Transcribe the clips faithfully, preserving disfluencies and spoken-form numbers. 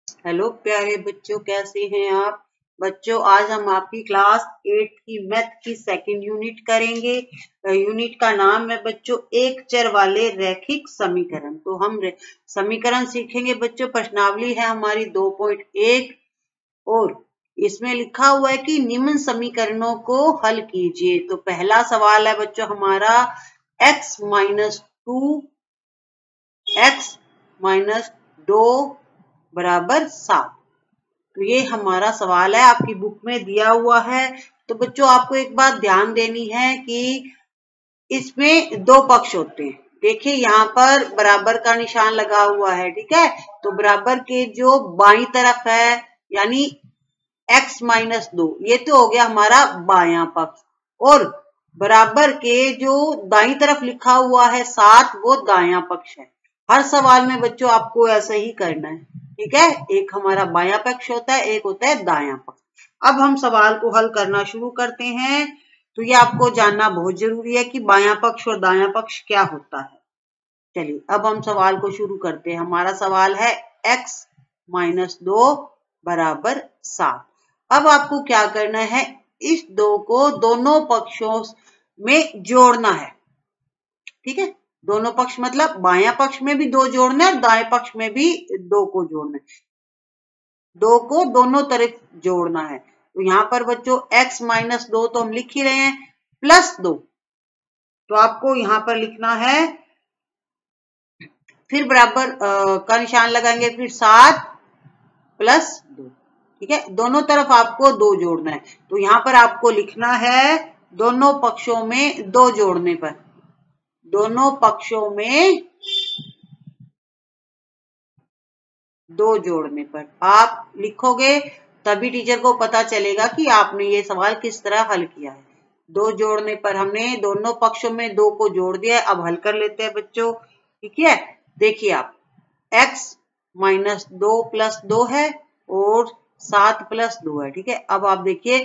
Hello प्यारे बच्चों, कैसे हैं आप बच्चों। आज हम आपकी क्लास एट की मैथ की सेकंड यूनिट करेंगे। यूनिट का नाम है बच्चों एक चर वाले रैखिक समीकरण। तो हम समीकरण सीखेंगे बच्चों। प्रश्नावली है हमारी दो पॉइंट एक और इसमें लिखा हुआ है कि निम्न समीकरणों को हल कीजिए। तो पहला सवाल है बच्चों हमारा x minus two x minus दो बराबर सात। तो ये हमारा सवाल है, आपकी बुक में दिया हुआ है। तो बच्चों आपको एक बात ध्यान देनी है कि इसमें दो पक्ष होते हैं। देखिए यहाँ पर बराबर का निशान लगा हुआ है, ठीक है। तो बराबर के जो बाईं तरफ है यानी x माइनस दो, ये तो हो गया हमारा बायां पक्ष। और बराबर के जो दाईं तरफ लिखा हुआ है सात, वो दायां पक्ष है। हर सवाल में बच्चों आपको ऐसा ही करना है, ठीक है। एक हमारा बायां पक्ष होता है, एक होता है दायां पक्ष। अब हम सवाल को हल करना शुरू करते हैं। तो ये आपको जानना बहुत जरूरी है कि बायां पक्ष और दायां पक्ष क्या होता है। चलिए अब हम सवाल को शुरू करते हैं। हमारा सवाल है x माइनस दो बराबर सात। अब आपको क्या करना है, इस दो को दोनों पक्षों में जोड़ना है, ठीक है। दोनों पक्ष मतलब बायां पक्ष में भी दो जोड़ना है और दाएं पक्ष में भी दो को जोड़ना है। दो को दोनों तरफ जोड़ना है। तो यहाँ पर बच्चों x माइनस दो तो हम लिख ही रहे हैं, प्लस दो। तो आपको यहाँ पर लिखना है, फिर बराबर आ, का निशान लगाएंगे, फिर सात प्लस दो, ठीक है। दोनों तरफ आपको दो जोड़ना है। तो यहाँ पर आपको लिखना है दोनों पक्षों में दो जोड़ने पर, दोनों पक्षों में दो जोड़ने पर आप लिखोगे, तभी टीचर को पता चलेगा कि आपने ये सवाल किस तरह हल किया है। दो जोड़ने पर हमने दोनों पक्षों में दो को जोड़ दिया है। अब हल कर लेते हैं बच्चों, ठीक है। देखिए आप x माइनस दो प्लस दो है और सात प्लस दो है, ठीक है। अब आप देखिए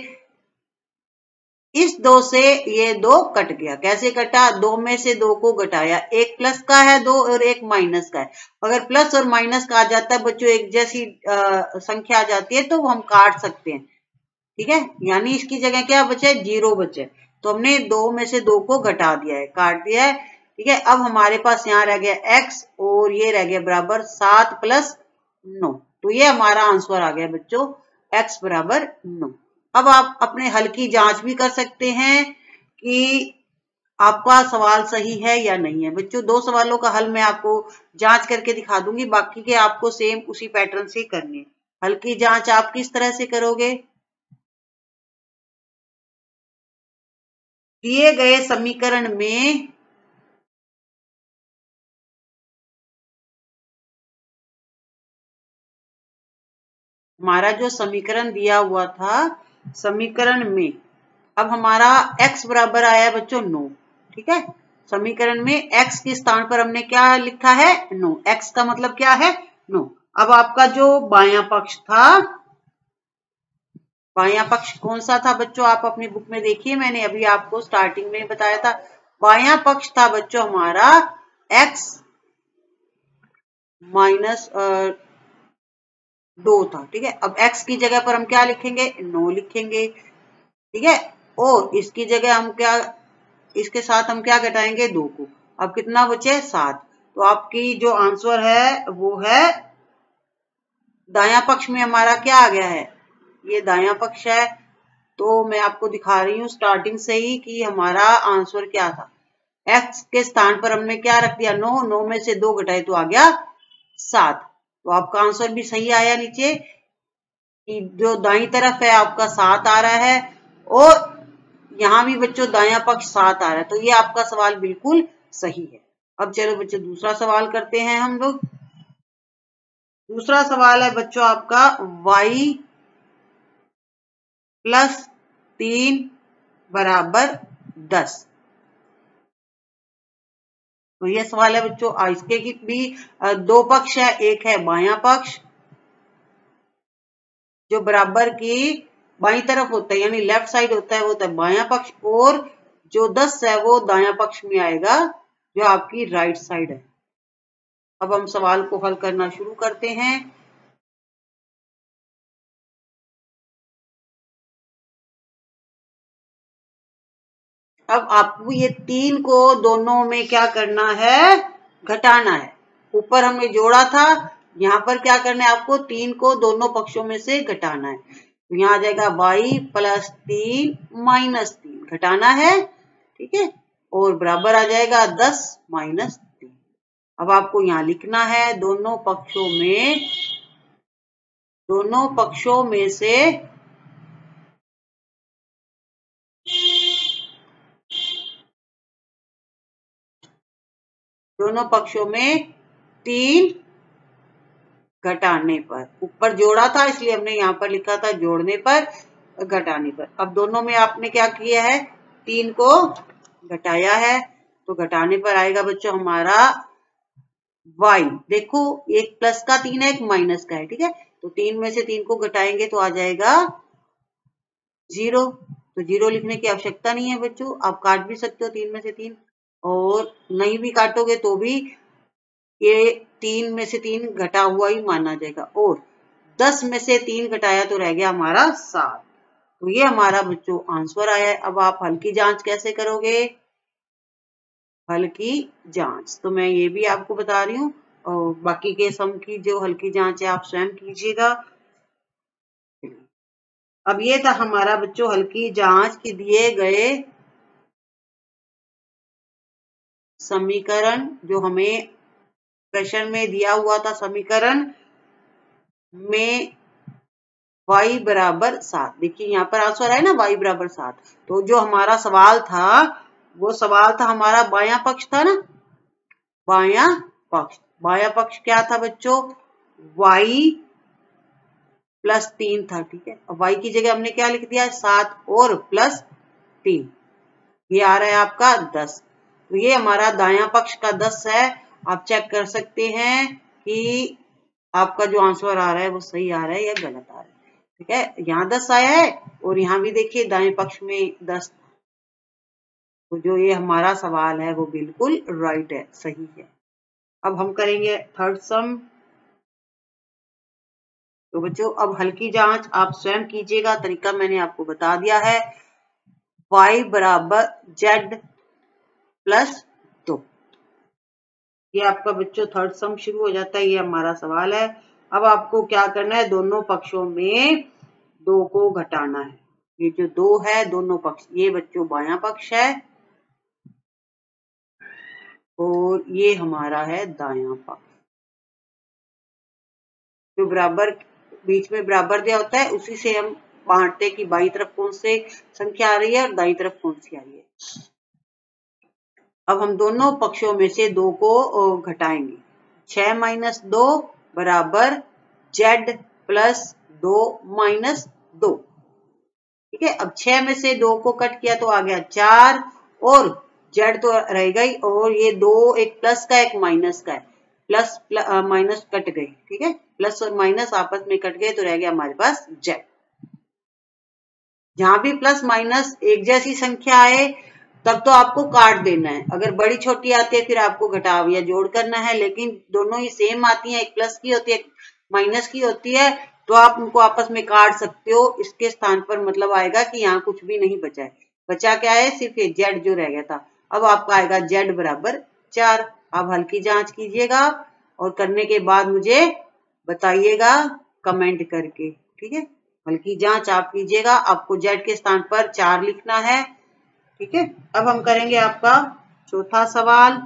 इस दो से ये दो कट गया। कैसे कटा, दो में से दो को घटाया, एक प्लस का है दो और एक माइनस का है। अगर प्लस और माइनस का आ जाता है बच्चों, एक जैसी आ, संख्या आ जाती है तो हम काट सकते हैं, ठीक है। यानी इसकी जगह क्या बचे, जीरो बचे। तो हमने दो में से दो को घटा दिया है, काट दिया है, ठीक है। अब हमारे पास यहाँ रह गया x और ये रह गया बराबर सात प्लस नौ। तो ये हमारा आंसर आ गया बच्चों x बराबर नौ। अब आप अपने हल की जांच भी कर सकते हैं कि आपका सवाल सही है या नहीं है। बच्चों दो सवालों का हल मैं आपको जांच करके दिखा दूंगी, बाकी के आपको सेम उसी पैटर्न से करने हैं। हल की जांच आप किस तरह से करोगे, दिए गए समीकरण में हमारा जो समीकरण दिया हुआ था, समीकरण में अब हमारा x बराबर आया बच्चों नौ, ठीक है। समीकरण में x के स्थान पर हमने क्या लिखा है, नौ। x का मतलब क्या है, नौ। अब आपका जो बायां पक्ष था, बायां पक्ष कौन सा था बच्चों, आप अपनी बुक में देखिए, मैंने अभी आपको स्टार्टिंग में बताया था। बायां पक्ष था बच्चों हमारा x माइनस दो था, ठीक है। अब x की जगह पर हम क्या लिखेंगे, नौ लिखेंगे, ठीक है। और इसकी जगह हम क्या, इसके साथ हम क्या घटाएंगे, दो को। अब कितना बचे, सात। तो आपकी जो आंसर है वो है, दायां पक्ष में हमारा क्या आ गया है, ये दायां पक्ष है। तो मैं आपको दिखा रही हूँ स्टार्टिंग से ही कि हमारा आंसर क्या था। x के स्थान पर हमने क्या रख दिया, नौ। नौ में से दो घटाए तो आ गया सात। तो आपका आंसर भी सही आया नीचे, कि जो दाईं तरफ है आपका सात आ रहा है और यहां भी बच्चों दायां पक्ष सात आ रहा है। तो ये आपका सवाल बिल्कुल सही है। अब चलो बच्चों दूसरा सवाल करते हैं हम लोग। दूसरा सवाल है बच्चों आपका y प्लस तीन बराबर दस। तो ये सवाल है बच्चों, इसके की भी दो पक्ष है, एक है बायां पक्ष जो बराबर की बाईं तरफ होता है यानी लेफ्ट साइड होता है, वो होता है बायां पक्ष, और जो दस है वो दायां पक्ष में आएगा जो आपकी राइट साइड है। अब हम सवाल को हल करना शुरू करते हैं। अब आपको ये तीन को दोनों में क्या करना है, घटाना है। ऊपर हमने जोड़ा था, यहाँ पर क्या करना है आपको, तीन को दोनों पक्षों में से घटाना है। तो यहाँ आ जाएगा y प्लस तीन माइनस तीन, घटाना है, ठीक है, और बराबर आ जाएगा दस माइनस तीन। अब आपको यहाँ लिखना है दोनों पक्षों में, दोनों पक्षों में से दोनों पक्षों में तीन घटाने पर, ऊपर जोड़ा था इसलिए हमने यहाँ पर लिखा था जोड़ने पर, घटाने पर। अब दोनों में आपने क्या किया है, तीन को घटाया है, तो घटाने पर आएगा बच्चों हमारा y। देखो एक प्लस का तीन है, एक माइनस का है, ठीक है, तो तीन में से तीन को घटाएंगे तो आ जाएगा जीरो। तो जीरो लिखने की आवश्यकता नहीं है बच्चों, आप काट भी सकते हो तीन में से तीन, और नहीं भी काटोगे तो भी ये तीन में से तीन घटा हुआ ही माना जाएगा। और दस में से तीन घटाया तो रह गया हमारा सात। तो ये हमारा बच्चों आंसर आया है। अब आप हल की जांच कैसे करोगे, हल की जांच तो मैं ये भी आपको बता रही हूँ, और बाकी के सम की जो हल की जांच है आप स्वयं कीजिएगा। अब ये था हमारा बच्चों हल की जांच की दिए गए समीकरण, जो हमें प्रश्न में दिया हुआ था समीकरण में y बराबर सात। देखिए यहाँ पर आंसर है ना y बराबर सात। तो जो हमारा सवाल था वो सवाल था हमारा बायां पक्ष था ना, बायां पक्ष, बायां पक्ष क्या था बच्चों, y प्लस तीन था, ठीक है। अब y की जगह हमने क्या लिख दिया, सात और प्लस तीन, ये आ रहा है आपका दस। तो ये हमारा दायां पक्ष का दस है। आप चेक कर सकते हैं कि आपका जो आंसर आ रहा है वो सही आ रहा है या गलत आ रहा है, ठीक है। यहाँ दस आया है और यहाँ भी देखिए दाएं पक्ष में दस, तो जो ये हमारा सवाल है वो बिल्कुल राइट है, सही है। अब हम करेंगे थर्ड सम। तो बच्चों अब हल की जांच आप स्वयं कीजिएगा, तरीका मैंने आपको बता दिया है। y बराबर z प्लस दो, ये आपका बच्चों थर्ड सम शुरू हो जाता है, ये हमारा सवाल है। अब आपको क्या करना है, दोनों पक्षों में दो को घटाना है। ये जो दो है दोनों पक्ष, ये बच्चों बायां पक्ष है और ये हमारा है दायां पक्ष। जो बराबर बीच में बराबर दिया होता है उसी से हम बांटते कि बाईं तरफ कौन से संख्या आ रही है और दाईं तरफ कौन सी आ रही है। अब हम दोनों पक्षों में से दो को घटाएंगे। छह माइनस दो बराबर जेड प्लस दो माइनस दो, ठीक है। अब छह में से दो को कट किया तो आ गया चार, और जेड तो रहेगा ही, और ये दो एक प्लस का एक माइनस का है, प्लस माइनस कट गई, ठीक है, प्लस और माइनस आपस में कट गए तो रह गया हमारे पास जेड। जहां भी प्लस माइनस एक जैसी संख्या आए तब तो आपको काट देना है, अगर बड़ी छोटी आती है फिर आपको घटाव या जोड़ करना है, लेकिन दोनों ही सेम आती हैं, एक प्लस की होती है एक माइनस की होती है, तो आप उनको आपस में काट सकते हो। इसके स्थान पर मतलब आएगा कि यहाँ कुछ भी नहीं बचा है, बचा क्या है, सिर्फ ये जेड जो रह गया था। अब आपका आएगा जेड बराबर चार। आप हल की जांच कीजिएगा और करने के बाद मुझे बताइएगा कमेंट करके, ठीक है। हल की जांच आप कीजिएगा, आपको जेड के स्थान पर चार लिखना है, ठीक है। अब हम करेंगे आपका चौथा सवाल।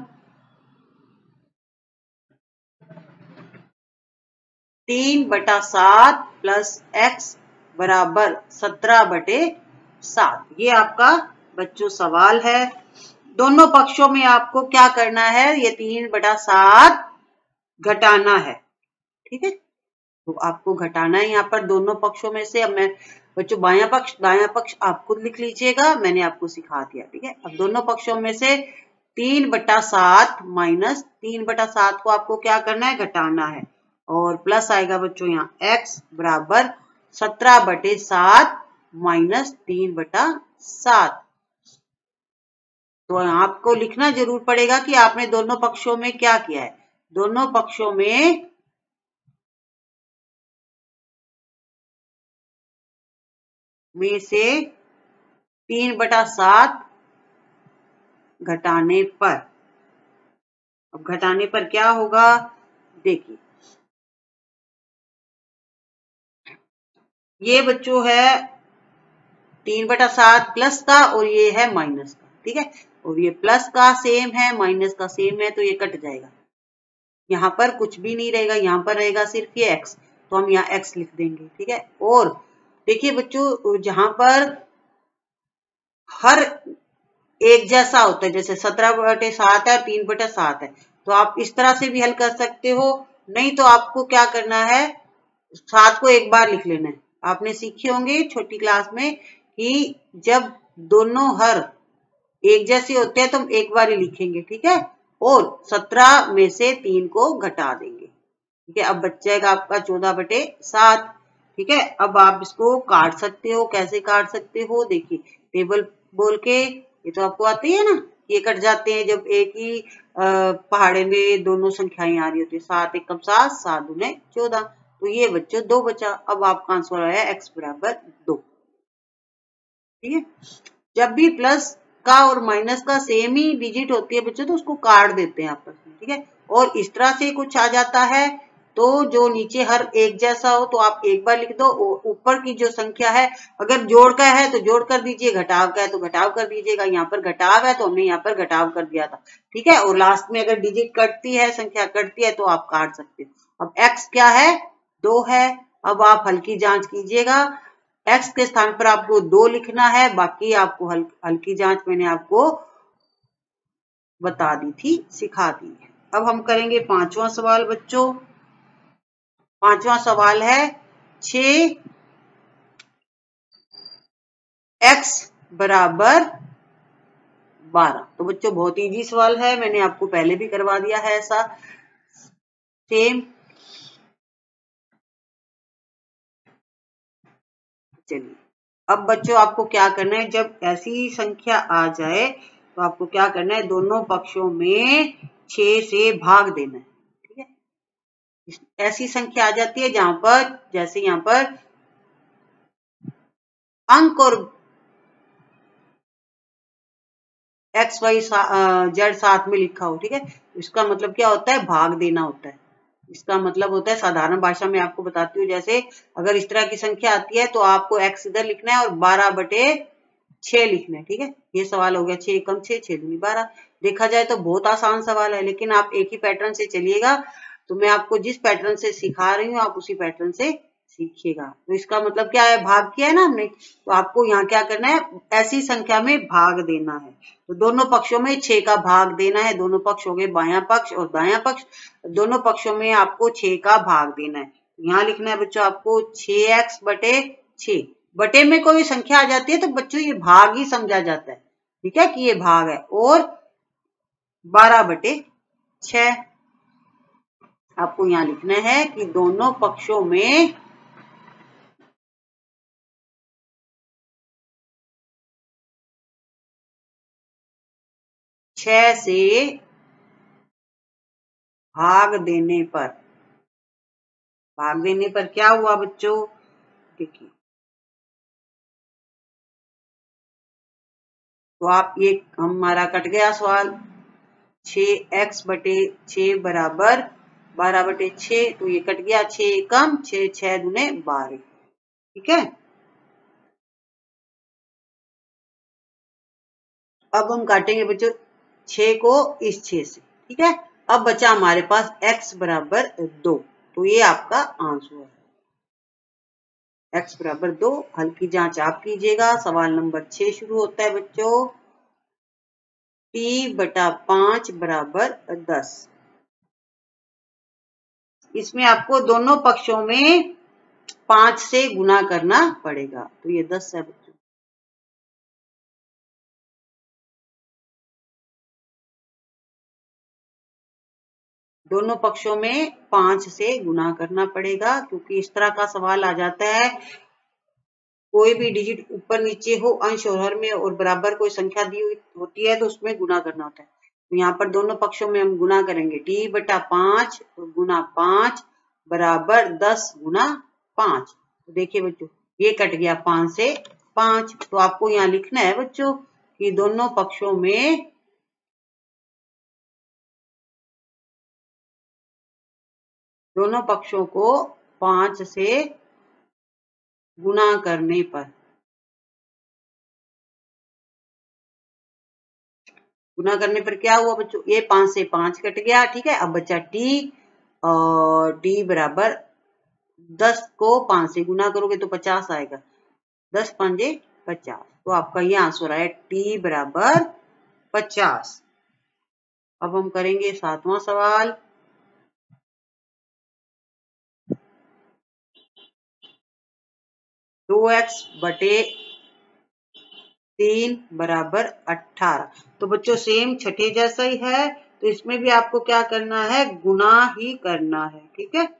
तीन बटा सात प्लस एक्स बराबर सत्रह बटे सात, ये आपका बच्चों सवाल है। दोनों पक्षों में आपको क्या करना है, ये तीन बटा सात घटाना है, ठीक है। तो आपको घटाना है यहाँ पर दोनों पक्षों में से। अब मैं बच्चों बायां पक्ष दायां पक्ष आप खुद लिख लीजिएगा, मैंने आपको सिखा दिया, ठीक है। अब दोनों पक्षों में से तीन बटा सात माइनस तीन बटा सात को आपको क्या करना है, घटाना है, और प्लस आएगा बच्चों यहाँ एक्स बराबर सत्रह बटे सात माइनस तीन बटा सात। तो आपको लिखना जरूर पड़ेगा कि आपने दोनों पक्षों में क्या किया है। दोनों पक्षों में में से तीन बटा सात घटाने पर। अब घटाने पर क्या होगा, देखिए ये बच्चों है तीन बटा सात प्लस का और ये है माइनस का, ठीक है। और ये प्लस का सेम है, माइनस का सेम है, तो ये कट जाएगा। यहाँ पर कुछ भी नहीं रहेगा, यहाँ पर रहेगा सिर्फ ये x, तो हम यहाँ x लिख देंगे, ठीक है। और देखिए बच्चों, जहां पर हर एक जैसा होता है, जैसे सत्रह बटे सात है और तीन बटे सात है, तो आप इस तरह से भी हल कर सकते हो। नहीं तो आपको क्या करना है, सात को एक बार लिख लेना है। आपने सीखे होंगे छोटी क्लास में कि जब दोनों हर एक जैसे होते हैं तो हम एक बार ही लिखेंगे, ठीक है। और सत्रह में से तीन को घटा देंगे, ठीक है। अब बच जाएगा आपका चौदह बटे सात, ठीक है। अब आप इसको काट सकते हो, कैसे काट सकते हो, देखिए टेबल बोल के, ये तो आपको आती है ना, ये कट जाते हैं जब एक ही पहाड़े में दोनों संख्याएं आ रही होती है, सात एकम सात, सात दूने चौदह, तो ये बच्चों दो बचा। अब आपका आंसर आया एक्स बराबर दो, ठीक है। जब भी प्लस का और माइनस का सेम ही डिजिट होती है बच्चों, तो उसको काट देते हैं आपस में, ठीक है। और इस तरह से कुछ आ जाता है तो जो नीचे हर एक जैसा हो तो आप एक बार लिख दो, ऊपर की जो संख्या है अगर जोड़ का है तो जोड़ कर दीजिए, घटाव का है तो घटाव कर दीजिएगा। यहाँ पर घटाव है तो हमने यहाँ पर घटाव कर दिया था, ठीक है। और लास्ट में अगर डिजिट कटती है, संख्या कटती है, तो आप काट सकते हो। अब x क्या है, दो है। अब आप हल की जांच कीजिएगा, x के स्थान पर आपको दो लिखना है, बाकी आपको हल, हल की जांच मैंने आपको बता दी थी, सिखा दी है। अब हम करेंगे पांचवा सवाल बच्चों। पांचवा सवाल है छ एक्स बराबर बारह। तो बच्चों बहुत इजी सवाल है, मैंने आपको पहले भी करवा दिया है ऐसा सेम। चलिए अब बच्चों आपको क्या करना है, जब ऐसी संख्या आ जाए तो आपको क्या करना है, दोनों पक्षों में छह से भाग देना है, ठीक है। ऐसी संख्या आ जाती है जहां पर, जैसे यहां पर अंक और एक्स वाई जेड साथ में लिखा हो, ठीक है। इसका मतलब क्या होता है, भाग देना होता है। इसका मतलब होता है, साधारण भाषा में आपको बताती हूँ, जैसे अगर इस तरह की संख्या आती है तो आपको x इधर लिखना है और बारह बटे छह लिखना है, ठीक है। ये सवाल हो गया, छह एकम छह, छह दूनी बारह। देखा जाए तो बहुत आसान सवाल है, लेकिन आप एक ही पैटर्न से चलिएगा, तो मैं आपको जिस पैटर्न से सिखा रही हूँ आप उसी पैटर्न से सीखिएगा। तो इसका मतलब क्या है, भाग किया है ना हमने, तो आपको यहाँ क्या करना है, ऐसी संख्या में भाग देना है। तो दोनों पक्षों में छह का भाग देना है, दोनों पक्ष हो गए बायां पक्ष और दायां पक्ष, दोनों पक्षों में आपको छह का भाग देना है। यहाँ लिखना है बच्चों आपको छह एक्स बटे छह। बटे में कोई संख्या आ जाती है तो बच्चों ये भाग ही समझा जाता है, ठीक है, कि ये भाग है। और बारह बटे छह आपको यहाँ लिखना है कि दोनों पक्षों में छह से भाग देने पर, भाग देने पर क्या हुआ बच्चों, देखिए तो आप ये हमारा कट गया सवाल, छह एक्स बटे छह बराबर बारह बटे छह, तो ये कट गया, छह कम छह, छह दूने बारह, ठीक है। अब हम काटेंगे बच्चों छह को इस छह से, ठीक है। अब बचा हमारे पास x बराबर दो, तो ये आपका आंसर है, x बराबर दो। हल की जांच आप कीजिएगा। सवाल नंबर छह शुरू होता है बच्चों, t बटा पांच बराबर दस। इसमें आपको दोनों पक्षों में पांच से गुना करना पड़ेगा, तो ये दस है बच्चों। दोनों पक्षों में पांच से गुना करना पड़ेगा, क्योंकि इस तरह का सवाल आ जाता है, कोई भी डिजिट ऊपर नीचे हो, अंश और हर में और बराबर कोई संख्या दी हुई होती है तो उसमें गुना करना होता है। तो यहाँ पर दोनों पक्षों में हम गुना करेंगे, टी बटा पांच गुना पांच बराबर दस गुना पांच। तो देखिए बच्चों ये कट गया पांच से पांच, तो आपको यहाँ लिखना है बच्चों कि दोनों पक्षों में दोनों पक्षों को पांच से गुना करने पर, गुना करने पर क्या हुआ बच्चों, ये पांच से पांच कट गया, ठीक है। अब बच्चा टी, और टी बराबर दस को पांच से गुना करोगे तो पचास आएगा, दस पंजे पचास, तो आपका ये आंसर आया टी बराबर पचास। अब हम करेंगे सातवां सवाल। दो एक्स बटे तीन बराबर अठारह, तो बच्चों सेम छठे जैसा ही है, तो इसमें भी आपको क्या करना है, गुना ही करना है, ठीक है।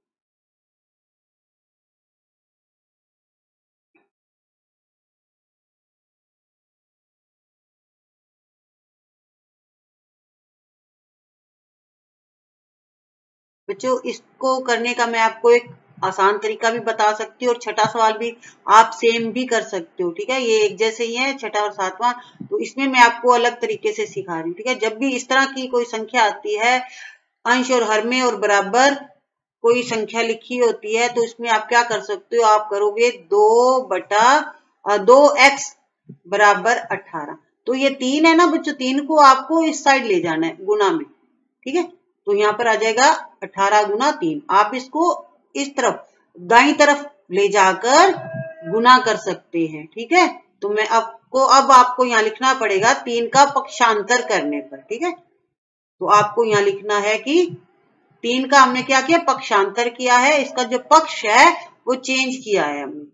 बच्चों इसको करने का मैं आपको एक आसान तरीका भी बता सकती हूँ, और छठा सवाल भी आप सेम भी कर सकते हो, ठीक है। ये एक जैसे ही है छठा और सातवां, तो इसमें मैं आपको अलग तरीके से सिखा रही हूँ, ठीक है। जब भी इस तरह की कोई संख्या आती है, अंश और हर में और बराबर कोई संख्या लिखी होती है, तो इसमें आप क्या कर सकते हो, आप करोगे दो बटा दो एक्स बराबर अठारह, तो ये तीन है ना बच्चों, तीन को आपको इस साइड ले जाना है गुना में, ठीक है। तो यहाँ पर आ जाएगा अठारह गुना तीन, आप इसको इस तरफ दाई तरफ ले जाकर गुना कर सकते हैं, ठीक है। तो मैं आपको अब आपको यहाँ लिखना पड़ेगा तीन का पक्षांतर करने पर, ठीक है। तो आपको यहाँ लिखना है कि तीन का हमने क्या किया, पक्षांतर किया है, इसका जो पक्ष है वो चेंज किया है हमने,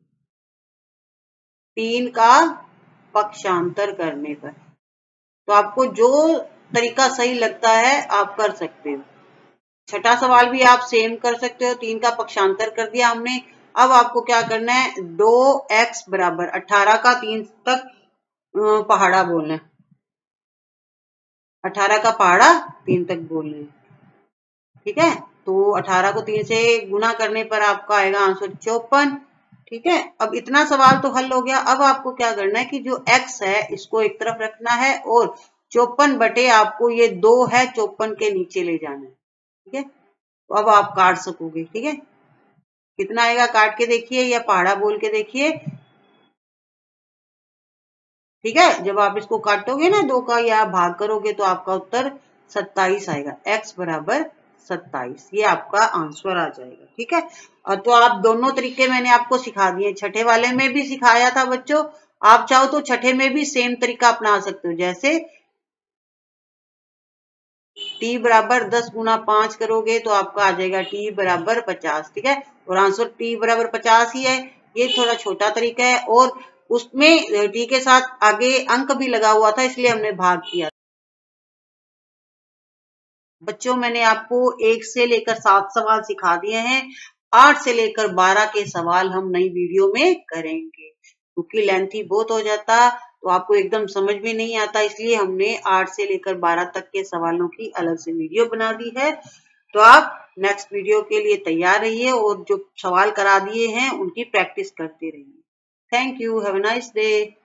तीन का पक्षांतर करने पर। तो आपको जो तरीका सही लगता है आप कर सकते हो। छठा सवाल भी आप सेम कर सकते हो, तीन का पक्षांतर कर दिया हमने। अब आपको क्या करना है, दो एक्स बराबर अठारह का तीन तक पहाड़ा बोलना है, अठारह का पहाड़ा तीन तक बोलना है, ठीक है। तो अठारह को तीन से गुना करने पर आपका आएगा आंसर चौपन, ठीक है। अब इतना सवाल तो हल हो गया। अब आपको क्या करना है कि जो x है इसको एक तरफ रखना है, और चौपन बटे आपको ये दो है चौपन के नीचे ले जाना है, ठीक है। तो अब आप काट सकोगे, ठीक है। कितना आएगा काट के देखिए, या पहाड़ा बोल के देखिए, ठीक है। जब आप इसको काटोगे ना दो का या भाग करोगे तो आपका उत्तर सत्ताईस आएगा, x बराबर सत्ताईस, ये आपका आंसर आ जाएगा, ठीक है। और तो आप दोनों तरीके मैंने आपको सिखा दिए, छठे वाले में भी सिखाया था बच्चों, आप चाहो तो छठे में भी सेम तरीका अपना सकते हो। जैसे t बराबर दस गुना पांच करोगे तो आपका आ जाएगा t बराबर पचास, ठीक है। और आंसर t बराबर पचास ही है, ये थोड़ा छोटा तरीका है, और उसमें t के साथ आगे अंक भी लगा हुआ था, इसलिए हमने भाग किया। बच्चों मैंने आपको एक से लेकर सात सवाल सिखा दिए हैं, आठ से लेकर बारह के सवाल हम नई वीडियो में करेंगे, क्योंकि लेंथी बहुत हो जाता तो आपको एकदम समझ में नहीं आता, इसलिए हमने आठ से लेकर बारह तक के सवालों की अलग से वीडियो बना दी है। तो आप नेक्स्ट वीडियो के लिए तैयार रहिए, और जो सवाल करा दिए हैं उनकी प्रैक्टिस करते रहिए। Thank you, have a nice day.